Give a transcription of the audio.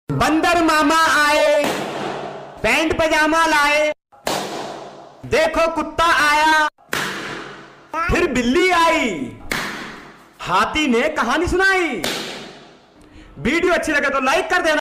बंदर मामा आए, पैंट पजामा लाए, देखो कुत्ता आया, फिर बिल्ली आई, हाथी ने कहानी सुनाई। वीडियो अच्छी लगे तो लाइक कर देना।